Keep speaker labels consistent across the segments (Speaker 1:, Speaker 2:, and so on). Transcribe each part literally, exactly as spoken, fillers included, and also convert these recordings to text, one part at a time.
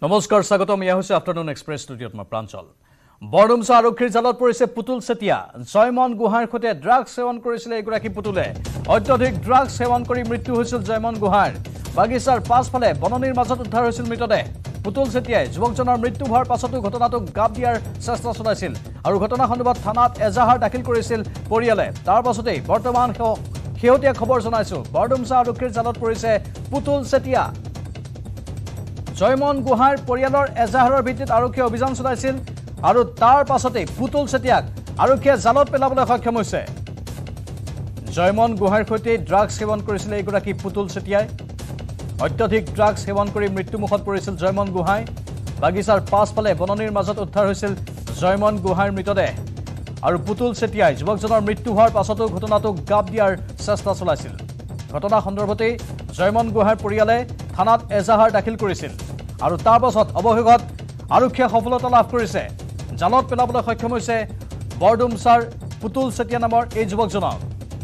Speaker 1: নমস্কাৰ স্বাগতম ইয়া হৈছে আফটাৰনুন এক্সপ্ৰেছ ষ্টুডিঅ'ত মই প্ৰাঞ্চল বৰডুমছা আৰক্ষীৰ জালত পৰিছে পুতুল চেতিয়া জয়মন গুহাৰ সৈতে ড্ৰাগছ সেৱন কৰিছিল এগৰাকী পুতুলে অত্যধিক ড্ৰাগছ সেৱন কৰি মৃত্যু হৈছিল জয়মন গুহাৰ বাগিচাৰ পাছফালে বননিৰ মাজত উদ্ধাৰ হৈছিল মৃতদেহ পুতুল চেতিয়াই যুৱকজনৰ মৃত্যু হোৱাৰ পাছতো ঘটনাটোক গাপ দিয়াৰ চেষ্টা চলাইছিল আৰু ঘটনা সন্দৰ্ভত থানাত এজাহাৰ দাখিল কৰিছিল পৰিয়ালে তাৰ পাছতেই বৰ্তমান শেহতীয়া খবৰ জনাইছো বৰডুমছা আৰক্ষীৰ জালত পৰিছে পুতুল চেতিয়া জয়মন গুহাৰ পৰিয়ালৰ এজাহাৰৰ ভিত্তিত আৰক্ষীয়ে অভিযান চলাইছিল আৰু তাৰ পাছতে পুতুল চেতিয়াক আৰক্ষীয়ে জালত পেলাবলৈ সক্ষম হৈছে জয়মন গুহাৰ সৈতে ড্ৰাগছ সেৱন কৰিছিল এগৰাকী পুতুল চেতিয়াই অত্যধিক ড্ৰাগছ সেৱন কৰি মৃত্যুমুখত পৰিছিল জয়মন গুহাই বাগিচাৰ পাছফালে বননিৰ মাজত উদ্ধাৰ হৈছিল জয়মন গুহাৰ মৃতদেহ আৰু পুতুল চেতিয়াই যুৱকজনৰ মৃত্যু হোৱাৰ পাছতো ঘটনাটোক গাপ দিয়াৰ চেষ্টা চলাইছিল ঘটনা সন্দৰ্ভতে জয়মন গুহাৰ পৰিয়ালে থানাত এজাহাৰ দাখিল কৰিছিল আৰু তাৰ পাছত অৱশেষত আৰক্ষীয়ে সফলতা লাভ কৰিছে জালত পেলাবলৈ সক্ষম হৈছে বৰডুমছাৰ পুতুল চেতিয়া নামৰ এই যুৱকজনক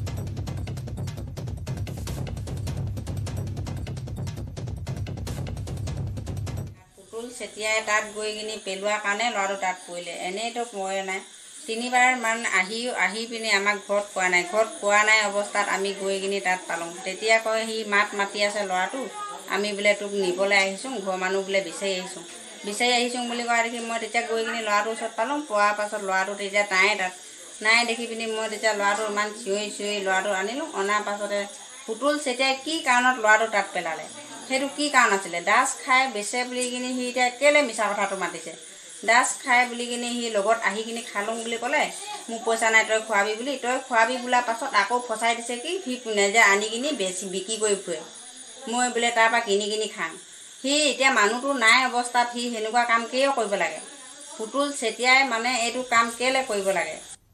Speaker 2: পুতুল চেতিয়াই তাত গৈ কিনি পেলোৱাৰ কাৰণে ল'ৰাটো তাত পৰিলে এনেইতো পৰে নাই তিনিবাৰ মান আহি আহি পিনে আমাক ঘৰত পোৱা নাই ঘৰত পোৱা নাই অৱস্থাত আমি গৈ কিনি তাত পালোঁ তেতিয়া কয় সি মাত মাতি আছে ল'ৰাটো আমি বোলে তোক নিবলৈ আহিছোঁ ঘৰৰ মানুহ বোলে বিচাৰি আহিছোঁ বিচাৰি আহিছোঁ বুলি কোৱা দেখি মই তেতিয়া গৈ কিনি ল'ৰাটোৰ ওচৰত পালোঁ পোৱাৰ পাছত ল'ৰাটো তেতিয়া নাই তাত নাই দেখি পিনি মই তেতিয়া ল'ৰাটো ইমান চিঞৰি চিঞৰি ল'ৰাটো আনিলোঁ অনাৰ পাছতে পুতুল চেতিয়াই কি কাৰণত ল'ৰাটো তাত পেলালে সেইটো কি কাৰণ আছিলে ডাছ খাই বেচে বুলি কিনি সি এতিয়া কেলৈ মিছা কথাটো মাতিছে ডাছ খাই বুলি কিনি সি লগত আহি কিনি খালোঁ বুলি ক'লে মোক পইচা নাই তই খোৱাবি বুলি তই খোৱাবি বোলাৰ পাছত আকৌ ফচাই দিছে কি সি নিজে আনি কিনি বেছি বিক্ৰী কৰি ফুৰে মই বোলে তাৰ পৰা কিনি কিনি খাম সি এতিয়া মানুহটো নাই অৱস্থাত সি সেনেকুৱা কাম কিয় কৰিব লাগে পুতুল চেতিয়াই মানে এইটো কাম কেলৈ কৰিব লাগে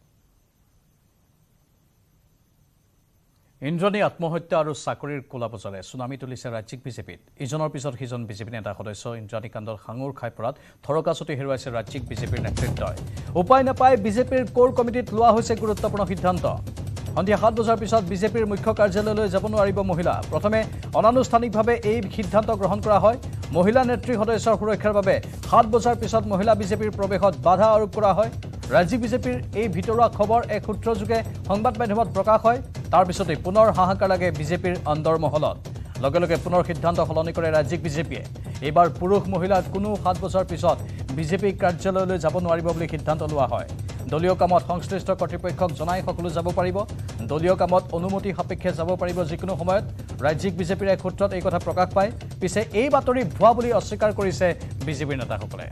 Speaker 1: ইন্দ্ৰণী আত্মহত্যা আৰু চাকৰিৰ কোলাবজাৰে সুনামি তুলিছে ৰাজ্যিক বিজেপিত ইজনৰ পিছত সিজন বিজেপি নেতা সদস্য ইন্দ্ৰাণী কাণ্ডত সাঙুৰ খাই পৰাত থৰকাচুটি হেৰুৱাইছে ৰাজ্যিক বিজেপিৰ নেতৃত্বই উপায় নাপায় বিজেপিৰ কোৰ কমিটিত লোৱা হৈছে গুৰুত্বপূৰ্ণ সিদ্ধান্ত সন্ধিয়া সাত বজাৰ পিছত বিজেপিৰ মুখ্য কাৰ্যালয়লৈ যাব নোৱাৰিব মহিলা প্ৰথমে অনানুষ্ঠানিকভাৱে এই সিদ্ধান্ত গ্ৰহণ কৰা হয় মহিলা নেত্ৰী সদস্যৰ সুৰক্ষাৰ বাবে সাত বজাৰ পিছত মহিলা বিজেপিৰ প্ৰৱেশত বাধা আৰোপ কৰা হয় ৰাজ্যিক বিজেপিৰ এই ভিতৰুৱা খবৰ এক সূত্ৰযোগে সংবাদ মাধ্যমত প্ৰকাশ হয় তাৰ পিছতে পুনৰ হাহাকাৰ লাগে বিজেপিৰ অন্দৰমহলত লগে লগে পুনৰ সিদ্ধান্ত সলনি কৰে ৰাজ্যিক বিজেপিয়ে এইবাৰ পুৰুষ মহিলা কোনো সাত বজাৰ পিছত বিজেপি কাৰ্যালয়লৈ যাব নোৱাৰিব বুলি সিদ্ধান্ত লোৱা হয় দলীয় কামত সংশ্লিষ্ট কৰ্তৃপক্ষক জনাই সকলো যাব পাৰিব দলীয় কামত অনুমতি সাপেক্ষে যাব পাৰিব যিকোনো সময়ত ৰাজ্যিক বিজেপিৰ এক সূত্ৰত এই কথা প্ৰকাশ পায় পিছে এই বাতৰি ভুৱা বুলি অস্বীকাৰ কৰিছে বিজেপিৰ নেতাসকলে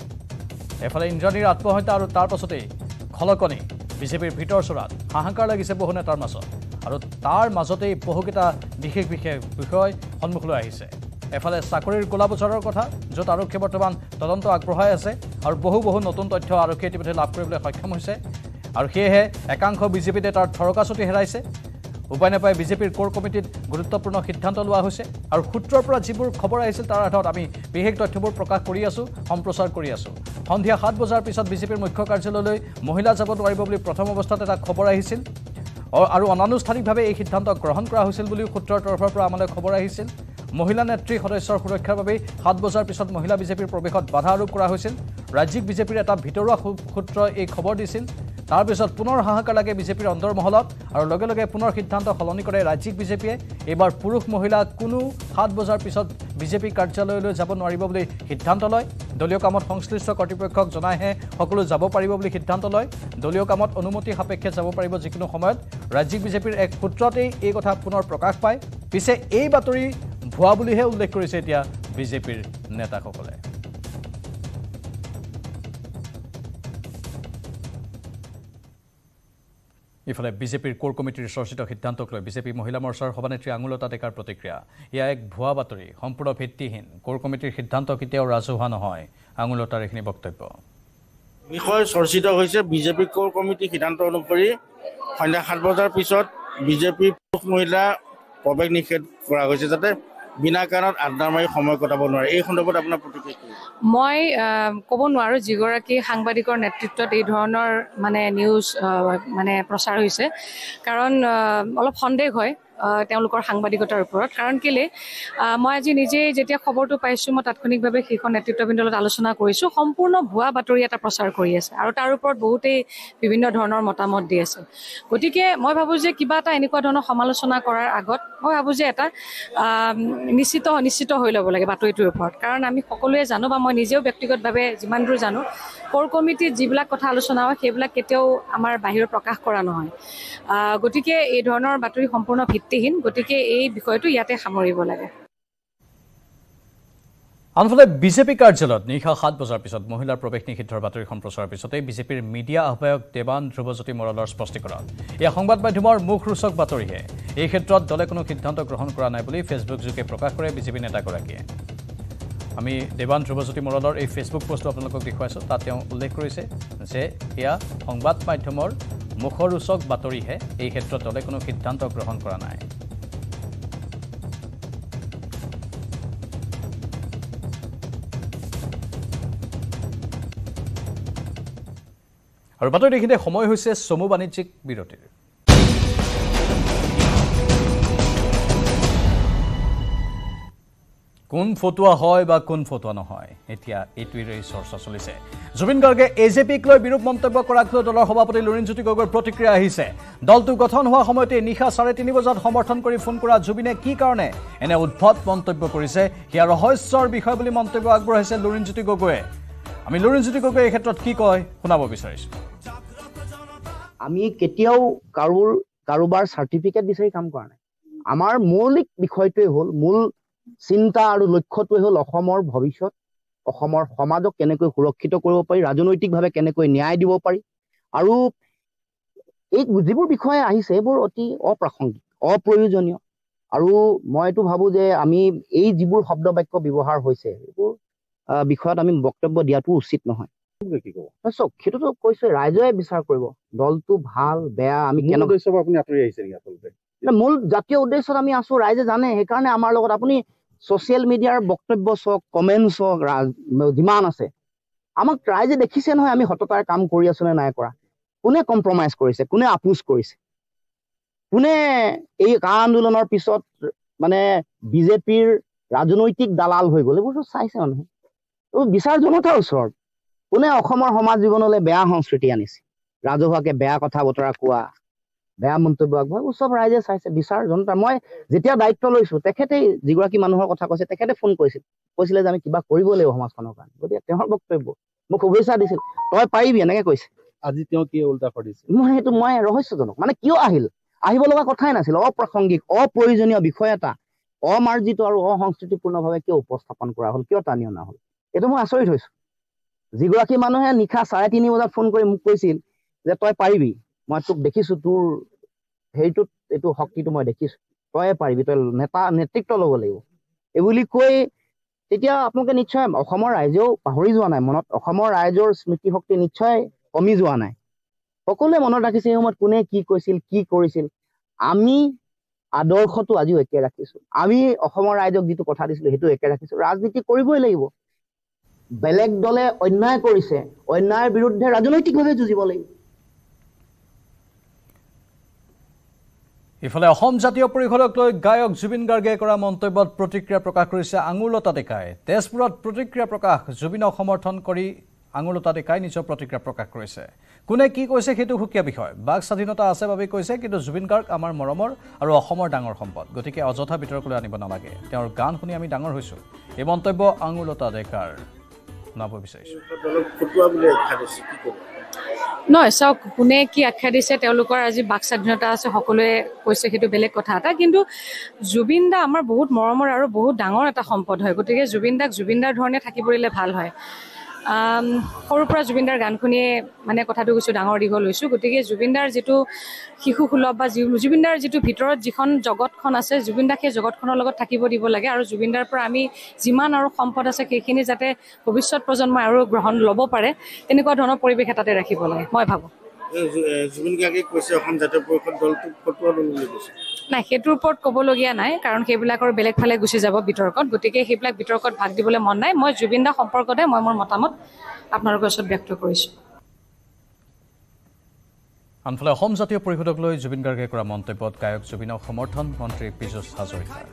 Speaker 1: এফালে ইন্দ্ৰাণীৰ আত্মহত্যা আৰু তাৰ পাছতেই খলকনি বিজেপিৰ ভিতৰ চোৰাত হাহাকাৰ লাগিছে বহু নেতাৰ মাজত আৰু তাৰ মাজতেই বহুকেইটা বিশেষ বিশেষ বিষয় সন্মুখলৈ আহিছে এফালে চাকৰিৰ কোলাবজাৰৰ কথা য'ত আৰক্ষীয়ে বৰ্তমান তদন্ত আগবঢ়াই আছে আৰু বহু বহু নতুন তথ্য আৰক্ষীয়ে ইতিমধ্যে লাভ কৰিবলৈ সক্ষম হৈছে আৰু সেয়েহে একাংশ বিজেপি নেতাৰ থৰকাচুটি হেৰাইছে উপায় নাপায় বিজেপিৰ কোৰ কমিটিত গুৰুত্বপূৰ্ণ সিদ্ধান্ত লোৱা হৈছে আৰু সূত্ৰৰ পৰা যিবোৰ খবৰ আহিছিল তাৰ আধাৰত আমি বিশেষ তথ্যবোৰ প্ৰকাশ কৰি আছোঁ সম্প্ৰচাৰ কৰি আছোঁ সন্ধিয়া সাত বজাৰ পিছত বিজেপিৰ মুখ্য কাৰ্যালয়লৈ মহিলা যাব নোৱাৰিব বুলি প্ৰথম অৱস্থাত এটা খবৰ আহিছিল আৰু অনানুষ্ঠানিকভাৱে এই সিদ্ধান্ত গ্ৰহণ কৰা হৈছিল বুলিও সূত্ৰৰ তৰফৰ পৰা আমালৈ খবৰ আহিছিল মহিলা নেত্ৰী সদস্যৰ সুৰক্ষাৰ বাবে সাত বজাৰ পিছত মহিলা বিজেপিৰ প্ৰৱেশত বাধা আৰোপ কৰা হৈছিল ৰাজ্যিক বিজেপিৰ এটা ভিতৰুৱা সূত্ৰই এই খবৰ দিছিল তাৰ পিছত পুনৰ হাহাকাৰ লাগে বিজেপিৰ অন্দৰমহলত আৰু লগে লগে পুনৰ সিদ্ধান্ত সলনি কৰে ৰাজ্যিক বিজেপিয়ে এইবাৰ পুৰুষ মহিলা কোনো সাত বজাৰ পিছত বিজেপি কাৰ্যালয়লৈ যাব নোৱাৰিব বুলি সিদ্ধান্ত লয় দলীয় কামত সংশ্লিষ্ট কৰ্তৃপক্ষক জনাইহে সকলো যাব পাৰিব বুলি সিদ্ধান্ত লয় দলীয় কামত অনুমতি সাপেক্ষে যাব পাৰিব যিকোনো সময়ত ৰাজ্যিক বিজেপিৰ এক সূত্ৰতেই এই কথা পুনৰ প্ৰকাশ পায় পিছে এই বাতৰি ভুৱা বুলিহে উল্লেখ কৰিছে এতিয়া বিজেপিৰ নেতাসকলে ইফালে বিজেপিৰ কোৰ কমিটিৰ চৰ্চিত সিদ্ধান্তক লৈ বিজেপি মহিলা মৰ্চাৰ সভানেত্ৰী আঙুলতা ডেকাৰ প্ৰতিক্ৰিয়া এয়া এক ভুৱা বাতৰি সম্পূৰ্ণ ভিত্তিহীন কোৰ কমিটিৰ সিদ্ধান্ত কেতিয়াও ৰাজহুৱা নহয় আঙুলতাৰ এইখিনি বক্তব্য
Speaker 3: বিষয় চৰ্চিত হৈছে বিজেপি কোৰ কমিটি সিদ্ধান্ত অনুসৰি সন্ধ্যা সাত বজাৰ পিছত বিজেপি পুৰুষ মহিলা প্ৰৱেশ নিষেধ কৰা হৈছে যাতে বিনা কাৰণত আড্ডা মাৰি সময় কটাব নোৱাৰে এই সন্দৰ্ভত আপোনাৰ প্ৰতিক্ৰিয়া কি
Speaker 4: মই ক'ব নোৱাৰো যিগৰাকী সাংবাদিকৰ নেতৃত্বত এই ধৰণৰ মানে নিউজ মানে প্ৰচাৰ হৈছে কাৰণ অলপ সন্দেহ হয় তেওঁলোকৰ সাংবাদিকতাৰ ওপৰত কাৰণ কেলে মই আজি নিজে যেতিয়া খবৰটো পাইছোঁ মই তাৎক্ষণিকভাৱে শীৰ্ষ নেতৃত্ববৃন্দৰ লগত আলোচনা কৰিছোঁ সম্পূৰ্ণ ভুৱা বাতৰি এটা প্ৰচাৰ কৰি আছে আৰু তাৰ ওপৰত বহুতেই বিভিন্ন ধৰণৰ মতামত দি আছে গতিকে মই ভাবোঁ যে কিবা এটা এনেকুৱা ধৰণৰ সমালোচনা কৰাৰ আগত মই ভাবোঁ যে এটা নিশ্চিত নিশ্চিত হৈ ল'ব লাগে বাতৰিটোৰ ওপৰত কাৰণ আমি সকলোৱে জানো বা মই নিজেও ব্যক্তিগতভাৱে যিমান দূৰ জানো কোৰ কমিটিত যিবিলাক কথা আলোচনা হয় সেইবিলাক কেতিয়াও আমাৰ বাহিৰত প্ৰকাশ কৰা নহয় গতিকে এই ধৰণৰ বাতৰি সম্পূৰ্ণ ভিত্তিহীন গতিকে এই বিষয়টো ইয়াতে সামৰিব লাগে
Speaker 1: আনফালে বিজেপি কাৰ্যালয়ত নিশা সাত বজাৰ পিছত মহিলাৰ প্ৰৱেশ নিষিদ্ধৰ বাতৰি সম্প্ৰচাৰৰ পিছতে বিজেপিৰ মিডিয়া আহ্বায়ক দেৱান ধ্ৰুৱজ্যোতি মৰলৰ স্পষ্টীকৰণ এয়া সংবাদ মাধ্যমৰ মুখৰোচক বাতৰিহে এই ক্ষেত্ৰত দলে কোনো সিদ্ধান্ত গ্ৰহণ কৰা নাই বুলি ফেচবুক যোগে প্ৰকাশ কৰে বিজেপি নেতাগৰাকীয়ে আমি দেৱান ধ্ৰুৱজ্যোতি মৰলৰ এই ফেচবুক পোষ্টটো আপোনালোকক দেখুৱাইছোঁ তাত তেওঁ উল্লেখ কৰিছে যে এয়া সংবাদ মাধ্যমৰ মুখৰোচক বাতৰিহে এই ক্ষেত্ৰত দলে কোনো সিদ্ধান্ত গ্ৰহণ কৰা নাই আৰু বাতৰি দেখিতে সময় হৈছে চমু বাণিজ্যিক বিৰতিৰ কোন ফটোৱা হয় বা কোন ফটোৱা নহয় এতিয়া এইটোৱেই চৰ্চা চলিছে জুবিন গাৰ্গে এজেপিক লৈ বিৰূপ মন্তব্য কৰাক লৈ দলৰ সভাপতি লুৰিণজ্যোতি গগৈৰ প্ৰতিক্ৰিয়া আহিছে দলটো গঠন হোৱা সময়তে নিশা চাৰে তিনি বজাত সমৰ্থন কৰি ফোন কৰা জুবিনে কি কাৰণে এনে উদ্ভট মন্তব্য কৰিছে সেয়া ৰহস্যৰ বিষয় বুলি মন্তব্য আগবঢ়াইছে লুৰিণজ্যোতি গগৈয়ে আমি লুৰিণজ্যোতি গগৈ এই ক্ষেত্ৰত কি কয় শুনাব বিচাৰিছোঁ
Speaker 5: আমি কেতিয়াও কাৰোৰ কাৰোবাৰ সাৰ্টিফিকেট বিচাৰি কাম কৰা নাই আমাৰ মৌলিক বিষয়টোৱে হ'ল মূল চিন্তা আৰু লক্ষ্যটোৱে হ'ল অসমৰ ভৱিষ্যত অসমৰ সমাজক কেনেকৈ সুৰক্ষিত কৰিব পাৰি ৰাজনৈতিকভাৱে কেনেকৈ ন্যায় দিব পাৰি আৰু এই যিবোৰ বিষয়ে আহিছে এইবোৰ অতি অপ্ৰাসংগিক অপ্ৰয়োজনীয় আৰু মই এইটো ভাবোঁ যে আমি এই যিবোৰ শব্দ বাক্য ব্যৱহাৰ হৈছে এইবোৰ বিষয়ত আমি বক্তব্য দিয়াটো উচিত নহয় চাওক সেইটোতো কৈছে ৰাইজে বিচাৰ কৰিব দলটো ভাল বেয়া আমি মূল জাতীয় উদ্দেশ্যত আমি আছো ৰাইজে জানে সেইকাৰণে আমাৰ লগত আপুনি ছচিয়েল মিডিয়াৰ বক্তব্য চাওক কমেণ্টছ হওক যিমান আছে আমাক ৰাইজে দেখিছে নহয় আমি সততাৰ কাম কৰি আছো নে নাই কৰা কোনে কম্প্ৰমাইজ কৰিছে কোনে আপোচ কৰিছে কোনে এই কা আন্দোলনৰ পিছত মানে বিজেপিৰ ৰাজনৈতিক দালাল হৈ গ'ল এইবোৰতো চাইছে মানুহে বিচাৰ জনতাৰ ওচৰত কোনে অসমৰ সমাজ জীৱনলৈ বেয়া সংস্কৃতি আনিছে ৰাজহুৱাকে বেয়া কথা বতৰা কোৱা বেয়া মন্তব্য আগবঢ়াই চব ৰাইজে চাইছে বিচাৰ জনতা মই যেতিয়া দায়িত্ব লৈছো তেখেতে যিগৰাকী মানুহৰ কথা কৈছে তেখেতে ফোন কৰিছিল কৈছিলে যে আমি কিবা কৰিব লাগিব সমাজখনৰ কাৰণে গতিকে তেওঁৰ বক্তব্য মোক শুভেচ্ছা দিছিল তই পাৰিবি এনেকে কৈছে আজি তেওঁ কি উল্টা কৰিছে মই সেইটো মই ৰহস্যজনক মানে কিয় আহিল আহিব লগা কথাই নাছিল অপ্ৰাসংগিক অপ্ৰয়োজনীয় বিষয় এটা অমাৰ্জিত আৰু অসংস্কৃতিপূৰ্ণভাৱে কিয় উপস্থাপন কৰা হ'ল কিয় টানি অনা হ'ল এইটো মই আচৰিত হৈছো যিগৰাকী মানুহে নিশা চাৰে তিনি বজাত ফোন কৰি মোক কৈছিল যে তই পাৰিবি মই তোক দেখিছো তোৰ হেৰিটোত এইটো শক্তিটো মই দেখিছো তই পাৰিবি তই নেতা নেতৃত্ব ল'ব লাগিব এই বুলি কৈ তেতিয়া আপোনালোকে নিশ্চয় অসমৰ ৰাইজেও পাহৰি যোৱা নাই মনত অসমৰ ৰাইজৰ স্মৃতিশক্তি নিশ্চয় কমি যোৱা নাই সকলোৱে মনত ৰাখিছে এই সময়ত কোনে কি কৈছিল কি কৰিছিল আমি আদৰ্শটো আজিও একে ৰাখিছো আমি অসমৰ ৰাইজক যিটো কথা দিছিলো সেইটো একে ৰাখিছো ৰাজনীতি কৰিবই লাগিব বেলেগ দলে অন্যায় কৰিছে অন্যায়ৰ বিৰুদ্ধে ৰাজনৈতিকভাৱে যুঁজিব লাগিব
Speaker 1: ইফালে অসম জাতীয় পৰিষদক লৈ গায়ক জুবিন গাৰ্গে কৰা মন্তব্যত প্ৰতিক্ৰিয়া প্ৰকাশ কৰিছে আঙুৰলতা ডেকাই তেজপুৰত প্ৰতিক্ৰিয়া প্ৰকাশ জুবিনক সমৰ্থন কৰি আঙুৰলতা ডেকাই নিজৰ প্ৰতিক্ৰিয়া প্ৰকাশ কৰিছে কোনে কি কৈছে সেইটো সুকীয়া বিষয় বাক স্বাধীনতা আছে বাবে কৈছে কিন্তু জুবিন গাৰ্গ আমাৰ মৰমৰ আৰু অসমৰ ডাঙৰ সম্পদ গতিকে অযথা বিতৰ্কলৈ আনিব নালাগে তেওঁৰ গান শুনি আমি ডাঙৰ হৈছো এই মন্তব্য আঙুৰলতা ডেকাৰ শুনাব বিচাৰিছো
Speaker 4: নহয় চাওক কোনে কি আখ্যা দিছে তেওঁলোকৰ আজি বাক স্বাধীনতা আছে সকলোৱে কৈছে সেইটো বেলেগ কথা এটা কিন্তু জুবিন দা আমাৰ বহুত মৰমৰ আৰু বহুত ডাঙৰ এটা সম্পদ হয় গতিকে জুবিন দাক জুবিন দাৰ ধৰণে থাকিবলে ভাল হয় সৰুৰ পৰা জুবিন দাৰ গান শুনিয়ে মানে কথাটো কৈছোঁ ডাঙৰ দীঘল হৈছোঁ গতিকে জুবিন দাৰ যিটো শিশুসুলভ বা জুবিন দাৰ যিটো ভিতৰত যিখন জগতখন আছে জুবিন দাক সেই জগতখনৰ লগত থাকিব দিব লাগে আৰু জুবিন দাৰ পৰা আমি যিমান আৰু সম্পদ আছে সেইখিনি যাতে ভৱিষ্যত প্ৰজন্মই আৰু গ্ৰহণ ল'ব পাৰে তেনেকুৱা ধৰণৰ পৰিৱেশ এটাতে ৰাখিব লাগে মই ভাবোঁ
Speaker 3: জুবিন গাৰ্গে কৈছে অসম জাতীয় পৰিষদ দলটো ফটোৱা দল বুলি কৈছে
Speaker 4: নাই সেইটোৰ ওপৰত ক'বলগীয়া নাই কাৰণ সেইবিলাকৰ বেলেগ ফালে গুচি যাব বিতৰ্কত গতিকে সেইবিলাক বিতৰ্কত ভাগ দিবলৈ মন নাই মই জুবিন দা সম্পৰ্কতে মই মোৰ মতামত আপোনালোকৰ ওচৰত ব্যক্ত কৰিছোঁ
Speaker 1: আনফালে অসম জাতীয় পৰিষদক লৈ জুবিন গাৰ্গে কৰা মন্তব্যত গায়ক জুবিনক সমৰ্থন মন্ত্ৰী পীযুষ হাজৰিকাৰ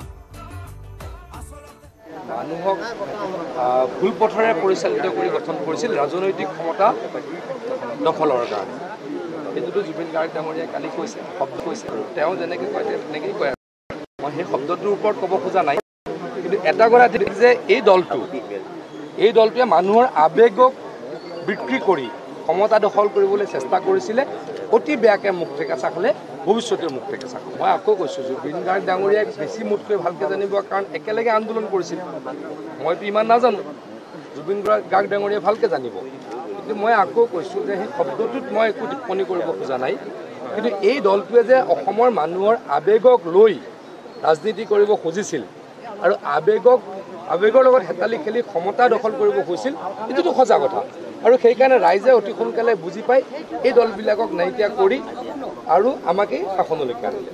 Speaker 6: মানুহক ভুল পথৰে পৰিচালিত কৰি গঠন কৰিছিল ৰাজনৈতিক ক্ষমতা দখলৰ কাৰণে এইটোতো জুবিন গাৰ্গ ডাঙৰীয়াই কালি কৈছে শব্দ কৈছে আৰু তেওঁ যেনেকৈ কয় তেনেকেই কয় মই সেই শব্দটোৰ ওপৰত ক'ব খোজা নাই কিন্তু এটা কথা যে এই দলটো এই দলটোৱে মানুহৰ আৱেগক বিক্ৰী কৰি ক্ষমতা দখল কৰিবলৈ চেষ্টা কৰিছিলে অতি বেয়াকৈ মুখ ঠেকেচা খালে ভৱিষ্যতে মুখ ঠেকেচা খাব মই আকৌ কৈছোঁ জুবিন গাৰ্গ ডাঙৰীয়াক বেছি মোতকৈ ভালকৈ জানিব কাৰণ একেলগে আন্দোলন কৰিছিল মইতো ইমান নাজানো জুবিন গাৰ্গ ডাঙৰীয়াই ভালকৈ জানিব কিন্তু মই আকৌ কৈছোঁ যে সেই শব্দটোত মই একো টিপ্পনী কৰিব খোজা নাই কিন্তু এই দলটোৱে যে অসমৰ মানুহৰ আৱেগক লৈ ৰাজনীতি কৰিব খুজিছিল আৰু আৱেগক আৱেগৰ লগত হেতালি খেলি ক্ষমতা দখল কৰিব খুজিছিল এইটোতো সঁচা কথা আৰু সেইকাৰণে ৰাইজে অতি সোনকালে বুজি পায় এই দলবিলাকক নাইকিয়া কৰি আৰু আমাকেই শাসনলৈকে আনিলে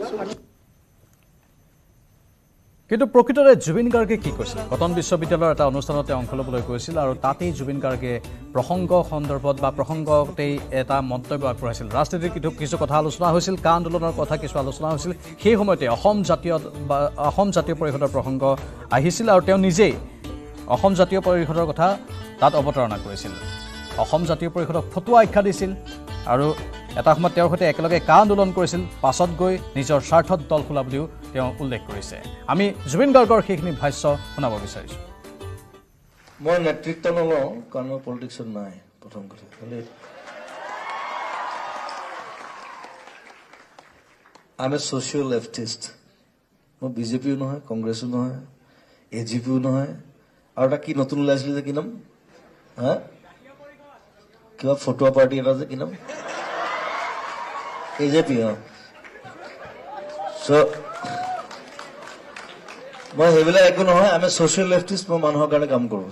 Speaker 1: কিন্তু প্ৰকৃততে জুবিন গাৰ্গে কি কৈছিল কটন বিশ্ববিদ্যালয়ৰ এটা অনুষ্ঠানত তেওঁ অংশ ল'বলৈ গৈছিল আৰু তাতেই জুবিন গাৰ্গে প্ৰসংগ সন্দৰ্ভত বা প্ৰসংগতেই এটা মন্তব্য আগবঢ়াইছিল ৰাজনীতিৰ কিছু কিছু কথা আলোচনা হৈছিল কা আন্দোলনৰ কথা কিছু আলোচনা হৈছিল সেই সময়তে অসম জাতীয় বা অসম জাতীয় পৰিষদৰ প্ৰসংগ আহিছিল আৰু তেওঁ নিজেই অসম জাতীয় পৰিষদৰ কথা তাত অৱতাৰণা কৰিছিল অসম জাতীয় পৰিষদক ফটুৱা আখ্যা দিছিল আৰু এটা সময়ত তেওঁৰ সৈতে একেলগে কা আন্দোলন কৰিছিল পাছত গৈ নিজৰ স্বাৰ্থত দল খোলা বুলিও তেওঁ উল্লেখ কৰিছে আমি জুবিন গাৰ্গৰ সেইখিনি ভাষ্য শুনাব বিচাৰিছোঁ
Speaker 7: মই নেতৃত্ব নলওঁ কাৰণ মই পলিটিক্সত নাই প্ৰথম কথা খালি I am a socialist leftist মই বিজেপিও নহয় কংগ্ৰেছো নহয় এ জি পিও নহয় আৰু এটা কি নতুন ওলাইছিলে যে কি নাম হা কিবা ফটোৱা পাৰ্টি এটা যে কি নাম এ জে পি অ চ' মই সেইবিলাক একো নহয় আমি ছ'চিয়েল লেফটিষ্ট মই মানুহৰ কাৰণে কাম কৰোঁ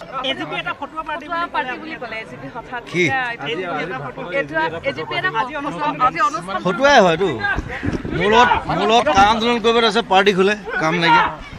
Speaker 8: ফটোৱাই হয়তো মোৰ লগত মোৰ লগত কা আন্দোলন কৰিব আছে পাৰ্টি খোলে কাম লাগে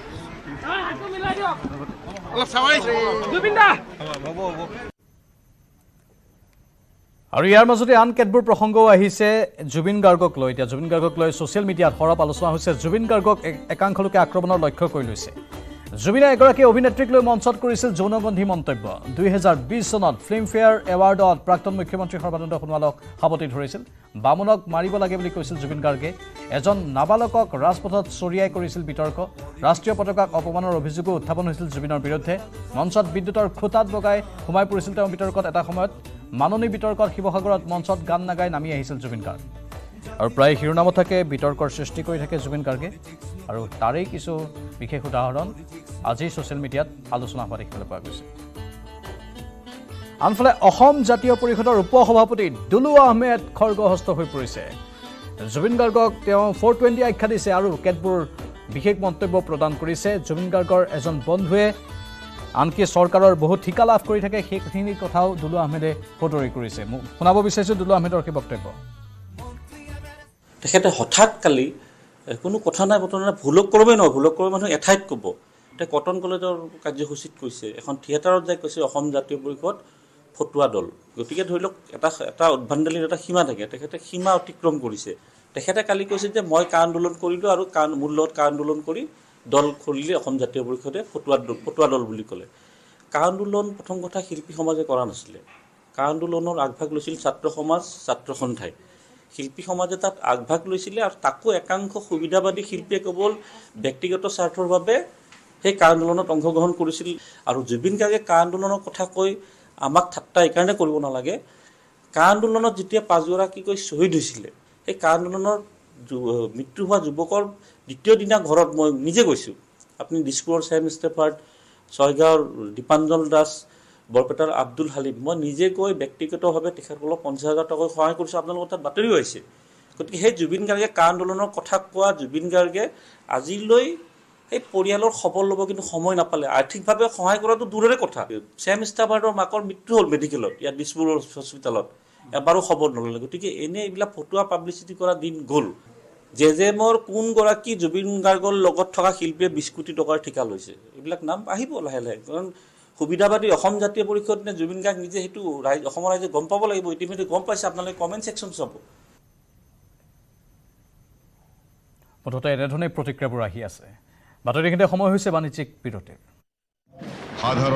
Speaker 1: আৰু ইয়াৰ মাজতে আন কেতবোৰ প্ৰসংগও আহিছে জুবিন গাৰ্গক লৈ এতিয়া জুবিন গাৰ্গক লৈ ছ'চিয়েল মিডিয়াত সৰব আলোচনা হৈছে জুবিন গাৰ্গক একাংশ লোকে আক্ৰমণৰ লক্ষ্য কৰি লৈছে জুবিনে এগৰাকী অভিনেত্ৰীক লৈ মঞ্চত কৰিছিল যৌনগন্ধি মন্তব্য দুই হাজাৰ বিশ চনত ফিল্মফেয়াৰ এৱাৰ্ডত প্ৰাক্তন মুখ্যমন্ত্ৰী সৰ্বানন্দ সোণোৱালক সাৱটি ধৰিছিল বামুণক মাৰিব লাগে বুলি কৈছিল জুবিন গাৰ্গে এজন নাবালকক ৰাজপথত চৰিয়াই কৰিছিল বিতৰ্ক ৰাষ্ট্ৰীয় পতাকাক অপমানৰ অভিযোগো উত্থাপন হৈছিল জুবিনৰ বিৰুদ্ধে মঞ্চত বিদ্যুতৰ খুঁটাত বগাই সোমাই পৰিছিল তেওঁ বিতৰ্কত এটা সময়ত মাননী বিতৰ্কত শিৱসাগৰত মঞ্চত গান নাগাই নামি আহিছিল জুবিন গাৰ্গ আৰু প্ৰায় শিৰোনামত থাকে বিতৰ্কৰ সৃষ্টি কৰি থাকে জুবিন গাৰ্গে আৰু তাৰেই কিছু বিশেষ উদাহৰণ আজি ছ'চিয়েল মিডিয়াত আলোচনা হোৱা দেখিবলৈ পোৱা গৈছে আনফালে অসম জাতীয় পৰিষদৰ উপ সভাপতি দুলু আহমেদ খৰ্গহস্ত হৈ পৰিছে জুবিন গাৰ্গক তেওঁ ফ'ৰ টুৱেণ্টি আখ্যা দিছে আৰু কেতবোৰ বিশেষ মন্তব্য প্ৰদান কৰিছে জুবিন গাৰ্গৰ এজন বন্ধুৱে আনকি চৰকাৰৰ বহুত ঠিকা লাভ কৰি থাকে সেইখিনি কথাও দুলু আহমেদে সদৰি কৰিছে শুনাব বিচাৰিছোঁ দুলু আহমেদৰ সেই বক্তব্য
Speaker 9: তেখেতে হঠাৎ কালি কোনো কথা নাই বতৰা নাই ভুলক কৰবেই নহয় ভুলক কৰবে মানুহ এঠাইত ক'ব এতিয়া কটন কলেজৰ কাৰ্যসূচীত কৈছে এখন থিয়েটাৰত যাই কৈছে অসম জাতীয় পৰিষদ ফটুৱা দল গতিকে ধৰি লওক এটা এটা উদ্ভণ্ডালিৰ এটা সীমা থাকে তেখেতে সীমা অতিক্ৰম কৰিছে তেখেতে কালি কৈছে যে মই কা আন্দোলন কৰিলোঁ আৰু কা মোৰ লগত কা আন্দোলন কৰি দল খুলিলে অসম জাতীয় পৰিষদে ফটুৱা ফটুৱা দল বুলি ক'লে কা আন্দোলন প্ৰথম কথা শিল্পী সমাজে কৰা নাছিলে কা আন্দোলনৰ আগভাগ লৈছিল ছাত্ৰ সমাজ ছাত্ৰ সন্থাই শিল্পী সমাজে তাত আগভাগ লৈছিলে আৰু তাকো একাংশ সুবিধাবাদী শিল্পীয়ে কেৱল ব্যক্তিগত স্বাৰ্থৰ বাবে সেই কা আন্দোলনত অংশগ্ৰহণ কৰিছিল আৰু জুবিন গাৰ্গে কা আন্দোলনৰ কথা কৈ আমাক ঠাট্টা এইকাৰণে কৰিব নালাগে কা আন্দোলনত যেতিয়া পাঁচগৰাকীকৈ শ্বহীদ হৈছিলে সেই কা আন্দোলনৰ মৃত্যু হোৱা যুৱকৰ দ্বিতীয় দিনা ঘৰত মই নিজে গৈছোঁ আপুনি দিছপুৰৰ ছেম ষ্টেফাৰ্ড ছয়গাঁৱৰ দীপাঞ্জল দাস বৰপেটাৰ আব্দুল হালিম মই নিজে গৈ ব্যক্তিগতভাৱে তেখেতসকলক পঞ্চাছ হাজাৰ টকা সহায় কৰিছোঁ আপোনালোকৰ তাত বাতৰিও আহিছে গতিকে সেই জুবিন গাৰ্গে কা আন্দোলনৰ কথা কোৱা জুবিন গাৰ্গে আজিলৈ সেই পৰিয়ালৰ খবৰ ল'ব কিন্তু সময় নাপালে আৰ্থিকভাৱে সহায় কৰাটো দূৰৰে কথা ছেম ষ্টেফাৰ্ডৰ মাকৰ মৃত্যু হ'ল মেডিকেলত ইয়াত দিছপুৰৰ হস্পিটেলত এবাৰো খবৰ নল'লে গতিকে এনে এইবিলাক ফটুৱা পাব্লিচিটি কৰা দিন গ'ল জে জে এমৰ কোনগৰাকী জুবিন গাৰ্গৰ লগত থকা শিল্পীয়ে বিছ কোটি টকাৰ ঠিকা লৈছে এইবিলাক নাম আহিব লাহে লাহে কাৰণ সুবিধাবাদী অসম জাতীয় পৰিষদ নে জুবিন গাৰ্গ নিজে সেইটো ৰাইজ অসমৰ ৰাইজে গম পাব লাগিব ইতিমধ্যে গম পাইছে আপোনালোকে কমেণ্ট ছেকশ্যন চাব
Speaker 1: মুঠতে এনেধৰণে প্ৰতিক্ৰিয়াবোৰ আহি আছে বাতৰিখিনিতে সময় হৈছে বাণিজ্যিক বিৰতিৰ
Speaker 10: সাধাৰণ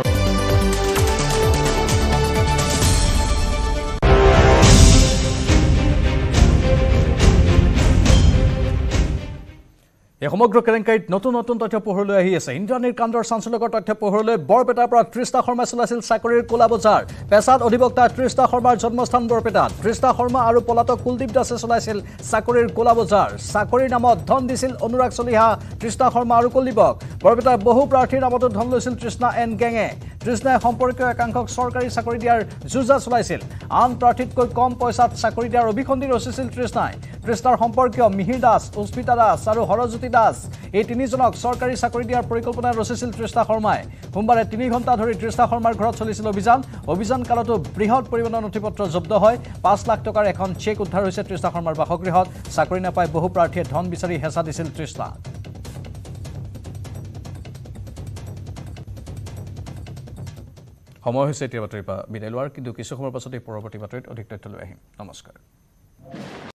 Speaker 1: এই সমগ্ৰ কেলেংকাৰীত নতুন নতুন তথ্য পোহৰলৈ আহি আছে ইন্দ্ৰাণীৰ কাণ্ডৰ চাঞ্চল্যকৰ তথ্য পোহৰলৈ বৰপেটাৰ পৰা তৃষ্ণা শৰ্মা চলাইছিল চাকৰিৰ কোলা বজাৰ পেছাত অধিবক্তা তৃষ্ণা শৰ্মাৰ জন্মস্থান বৰপেটাত তৃষ্ণা শৰ্মা আৰু পলাতক কুলদীপ দাসে চলাইছিল চাকৰিৰ কোলা বজাৰ চাকৰিৰ নামত ধন দিছিল অনুৰাগ চলিহা তৃষ্ণা শৰ্মা আৰু কুলদীপক বৰপেটাৰ বহু প্ৰাৰ্থীৰ নামতো ধন লৈছিল তৃষ্ণা এন গেঙে তৃষ্ণাই সম্পৰ্কীয় একাংশক চৰকাৰী চাকৰি দিয়াৰ যুঁজা চলাইছিল আন প্ৰাৰ্থীতকৈ কম পইচাত চাকৰি দিয়াৰ অভিসন্ধি ৰচিছিল তৃষ্ণাই তৃষ্ণাৰ সম্পৰ্কীয় মিহিৰ দাস উস্মিতা দাস আৰু হৰজ্যোতি দাস এই তিনিজনক চৰকাৰী চাকৰি দিয়াৰ পৰিকল্পনা ৰচিছিল তৃষ্ণা শৰ্মাই সোমবাৰে তিনি ঘণ্টা ধৰি তৃষ্ণা শৰ্মাৰ ঘৰত চলিছিল অভিযান অভিযান কালতো বৃহৎ পৰিমাণৰ নথিপত্ৰ জব্দ হয় পাঁচ লাখ টকাৰ এখন চেক উদ্ধাৰ হৈছে তৃষ্ণা শৰ্মাৰ বাসগৃহত চাকৰি নাপাই বহু প্ৰাৰ্থীয়ে ধন বিচাৰি হেঁচা দিছিল তৃষ্ণা সময় হৈছে এতিয়া বাতৰিৰ পৰা বিদায় লোৱাৰ কিন্তু কিছু সময়ৰ পাছতে পৰৱৰ্তী বাতৰিত অধিক তথ্য লৈ আহিম নমস্কাৰ